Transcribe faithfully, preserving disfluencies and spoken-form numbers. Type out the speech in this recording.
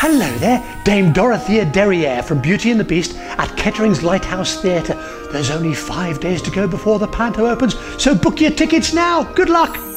Hello there, Dame Dorothea Derriere from Beauty and the Beast at Kettering's Lighthouse Theatre. There's only five days to go before the panto opens, so book your tickets now. Good luck!